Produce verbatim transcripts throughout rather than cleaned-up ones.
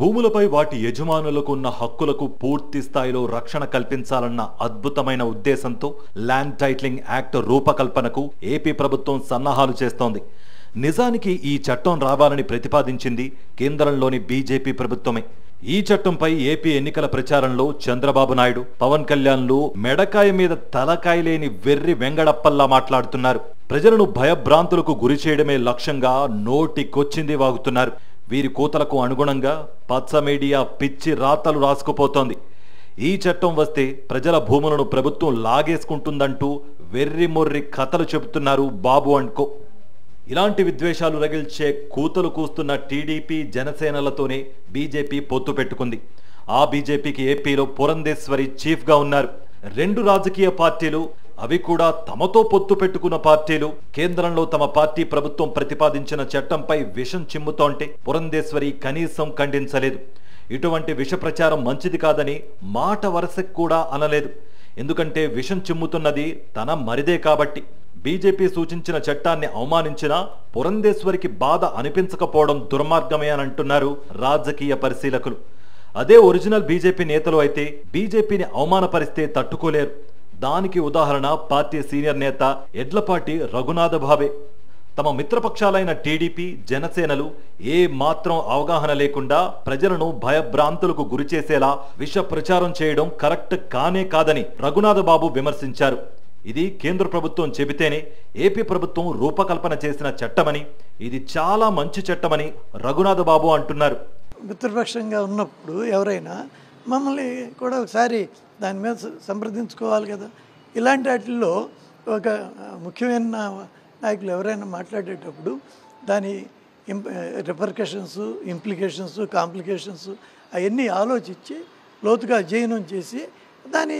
భూములపై వాటి యజమానులకు ఉన్న హక్కులకు పూర్తి స్థాయిలో రక్షణ కల్పించాలన్న అద్భుతమైన ఉద్దేశంతో ల్యాండ్ టైటిలింగ్ యాక్ట్ రూపకల్పనకు ఏపీ ప్రభుత్వం సన్నాహాలు చేస్తోంది. నిజానికి ఈ చట్టం రావాలని ప్రతిపాదించింది కేంద్రంలోని బీజేపీ ప్రభుత్వమే. ఈ చట్టంపై ఏపీ ఎన్నికల ప్రచారంలో చంద్రబాబు నాయుడు, పవన్ కళ్యాణ్లు మెడకాయ మీద తలకాయ లేని వెర్రి వెంగడప్పల్లా మాట్లాడుతున్నారు. ప్రజలను భయభ్రాంతులకు గురి చేయడమే లక్ష్యంగా నోటికొచ్చింది వాగుతున్నారు. వీరి కూతలకు అనుగుణంగా పచ్చ మీడియా పిచ్చి రాతలు రాసుకుపోతోంది. ఈ చట్టం వస్తే ప్రజల భూములను ప్రభుత్వం లాగేసుకుంటుందంటూ వెర్రి మొర్రి కథలు చెబుతున్నారు బాబు అండ్ కో. ఇలాంటి విద్వేషాలు రగిల్చే కూతలు కూస్తున్న టీడీపీ, జనసేనలతోనే బీజేపీ పొత్తు పెట్టుకుంది. ఆ బీజేపీకి ఏపీలో పురంధేశ్వరి చీఫ్గా ఉన్నారు. రెండు రాజకీయ పార్టీలు, అవి కూడా తమతో పొత్తు పెట్టుకున్న పార్టీలు, కేంద్రంలో తమ పార్టీ ప్రభుత్వం ప్రతిపాదించిన చట్టంపై విషం చిమ్ముతోంటే పురంధేశ్వరి కనీసం ఖండించలేదు. ఇటువంటి విష ప్రచారం మంచిది కాదని మాట వరసకు కూడా అనలేదు. ఎందుకంటే విషం చిమ్ముతున్నది తన మరిదే కాబట్టి. బీజేపీ సూచించిన చట్టాన్ని అవమానించినా పురంధేశ్వరికి బాధ అనిపించకపోవడం దుర్మార్గమే అని అంటున్నారు రాజకీయ పరిశీలకులు. అదే ఒరిజినల్ బీజేపీ నేతలు అయితే బీజేపీని అవమానపరిస్తే తట్టుకోలేరు. దానికి ఉదాహరణ పార్టీ సీనియర్ నేత ఎడ్లపాటి రఘునాథ బాబే. తమ మిత్రపక్షాలైన టీడీపీ, జనసేనలు ఏ మాత్రం అవగాహన లేకుండా ప్రజలను భయభ్రాంతులకు గురిచేసేలా విష ప్రచారం చేయడం కరెక్ట్ కానే కాదని రఘునాథ బాబు విమర్శించారు. ఇది కేంద్ర ప్రభుత్వం చెబితేనే ఏపీ ప్రభుత్వం రూపకల్పన చేసిన చట్టమని, ఇది చాలా మంచి చట్టమని రఘునాథ బాబు అంటున్నారు. మిత్రపక్షంగా ఉన్నప్పుడు ఎవరైనా మమ్మల్ని కూడా ఒకసారి దాని మీద సంప్రదించుకోవాలి కదా. ఇలాంటి వాటిల్లో ఒక ముఖ్యమైన నాయకులు ఎవరైనా మాట్లాడేటప్పుడు దాని ఇంప్ రిపర్కషన్స్, ఇంప్లికేషన్స్, కాంప్లికేషన్స్ అవన్నీ ఆలోచించి లోతుగా అధ్యయనం చేసి దాని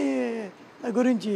గురించి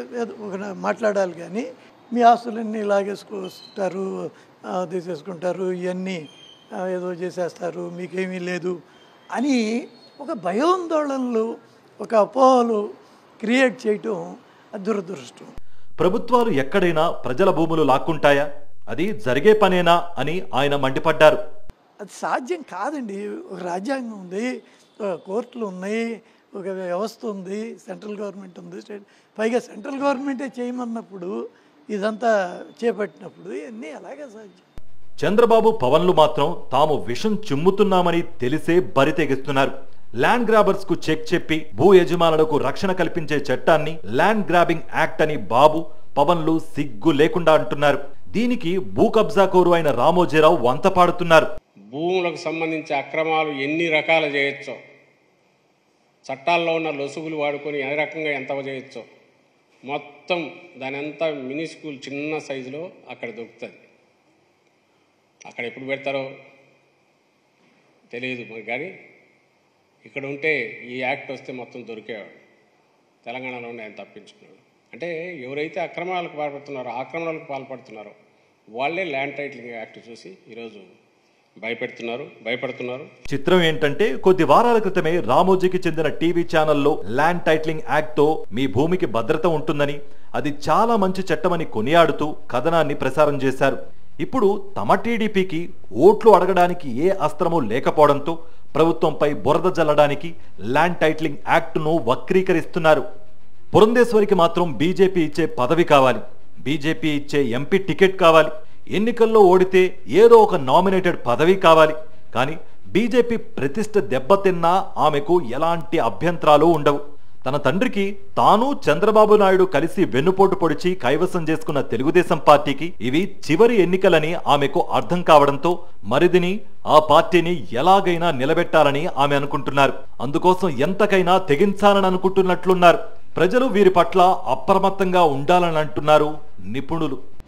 ఒక మాట్లాడాలి. కానీ మీ ఆస్తులన్నీ లాగేసుకొస్తారు, తీసేసుకుంటారు, ఇవన్నీ ఏదో చేసేస్తారు, మీకేమీ లేదు అని ఒక భయాందోళనలు, ఒక అపోహలు క్రియేట్ చేయటం దురదృష్టం. ప్రభుత్వాలు ఎక్కడైనా ప్రజల భూములు లాక్కుంటాయా? అది జరిగే పనేనా అని ఆయన మండిపడ్డారు. అది సాధ్యం కాదండి. ఒక రాజ్యాంగం ఉంది, కోర్టులు ఉన్నాయి, ఒక వ్యవస్థ ఉంది, సెంట్రల్ గవర్నమెంట్ ఉంది, స్టేట్, పైగా సెంట్రల్ గవర్నమెంటే చేయమన్నప్పుడు ఇదంతా చేపట్టినప్పుడు ఇవన్నీ అలాగే సాధ్యం. చంద్రబాబు, పవన్లు మాత్రం తాము విషం చిమ్ముతున్నామని తెలిసే బరి తెగిస్తున్నారు. ల్యాండ్ గ్రాబర్స్ కు చెక్ చెప్పి భూ యజమానులకు రక్షణ కల్పించే చట్టాన్ని ల్యాండ్ గ్రాబింగ్ యాక్ట్ అని బాబు, పవన్లు సిగ్గు లేకుండా అంటున్నారు. దీనికి భూ కబ్జా కోరు అయిన రామోజీరావు వంత పాడుతున్నారు. భూములకు సంబంధించి అక్రమాలు ఎన్ని రకాలు చేయొచ్చో, చట్టాల్లో ఉన్న లొసుగులు వాడుకొని ఏ రకంగా ఎంత చేయొచ్చో మొత్తం దాని అంతా మినిస్కూల్ చిన్న సైజులో అక్కడ దొరుకుతుంది. అక్కడ ఎప్పుడు పెడతారో తెలియదు మరి, కానీ ఇక్కడ ఉంటే ఈ యాక్ట్ వస్తే మొత్తం దొరికేవాడు. తెలంగాణలో ఉండి ఆయన తప్పించుకున్నాడు. అంటే ఎవరైతే అక్రమాలకు పాల్పడుతున్నారో, ఆక్రమణలకు పాల్పడుతున్నారో వాళ్ళే ల్యాండ్ టైటిలింగ్ యాక్ట్ చూసి ఈరోజు భయపెడుతున్నారు, భయపడుతున్నారు. చిత్రం ఏంటంటే కొద్ది వారాల క్రితమే రామోజీకి చెందిన టీవీ ఛానల్లో ల్యాండ్ టైటిలింగ్ యాక్ట్ తో మీ భూమికి భద్రత ఉంటుందని, అది చాలా మంచి చట్టమని కొనియాడుతూ కథనాన్ని ప్రసారం చేశారు. ఇప్పుడు తమ టీడీపీకి ఓట్లు అడగడానికి ఏ అస్త్రమూ లేకపోవడంతో ప్రభుత్వంపై బురద జల్లడానికి ల్యాండ్ టైటిలింగ్ యాక్ట్ను వక్రీకరిస్తున్నారు. పురంధేశ్వరికి మాత్రం బీజేపీ ఇచ్చే పదవి కావాలి, బీజేపీ ఇచ్చే ఎంపీ టికెట్ కావాలి, ఎన్నికల్లో ఓడితే ఏదో ఒక నామినేటెడ్ పదవి కావాలి. కానీ బీజేపీ ప్రతిష్ట దెబ్బతిన్నా ఆమెకు ఎలాంటి అభ్యంతరాలు ఉండవు. తన తండ్రికి తాను, చంద్రబాబు నాయుడు కలిసి వెన్నుపోటు పొడిచి కైవసం చేసుకున్న తెలుగుదేశం పార్టీకి ఇవి చివరి ఎన్నికలని ఆమెకు అర్థం కావడంతో మరిదిని, ఆ పార్టీని ఎలాగైనా నిలబెట్టాలని ఆమె అనుకుంటున్నారు. అందుకోసం ఎంతకైనా తెగించాలని అనుకుంటున్నట్లున్నారు. ప్రజలు వీరి పట్ల అప్రమత్తంగా ఉండాలని అంటున్నారు నిపుణులు.